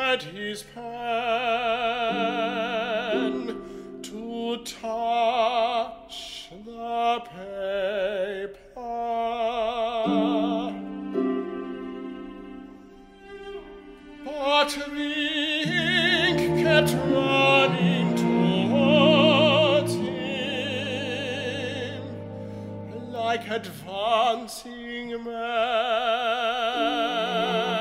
lifted his pen to touch the paper, but the ink kept running towards him like advancing men.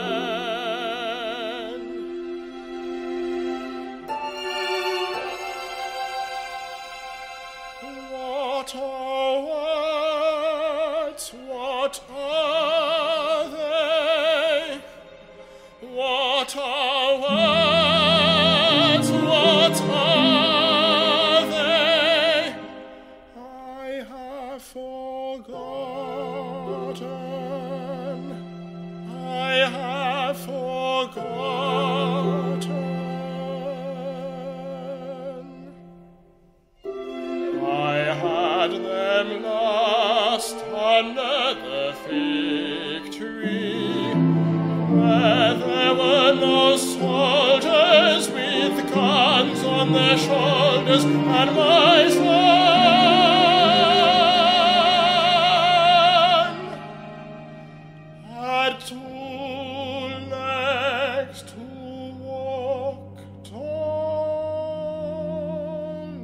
What are words? What are they? What are words? What are they? I have forgotten. I have forgotten. I had them last under the fig tree, where there were no soldiers with guns on their shoulders, and my son had 2 legs to walk on.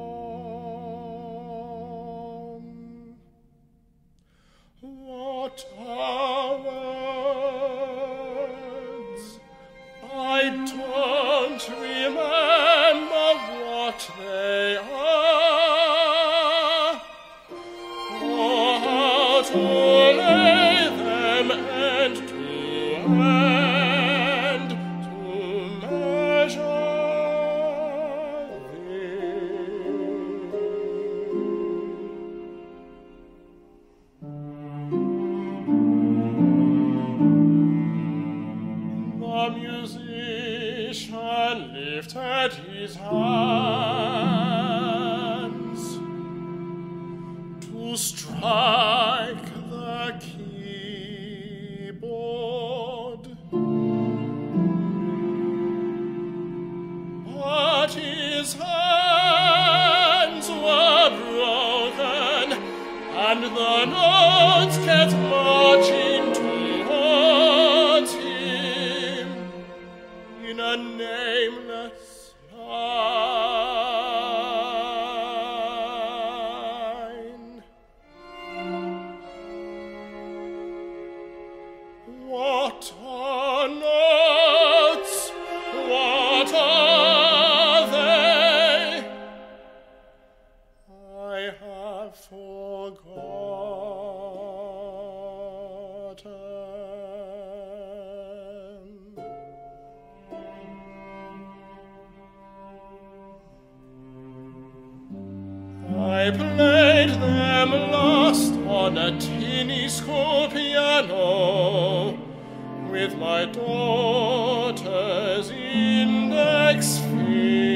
What are words? I don't remember what they are, or how to lay them end to end, to measure The musician lifted his hands to strike the keyboard, but his hands were broken, and the notes kept marching towards him in a nameless line. What are notes? What are they? I have forgotten. I played them last on a teeny school piano with my daughter's index finger.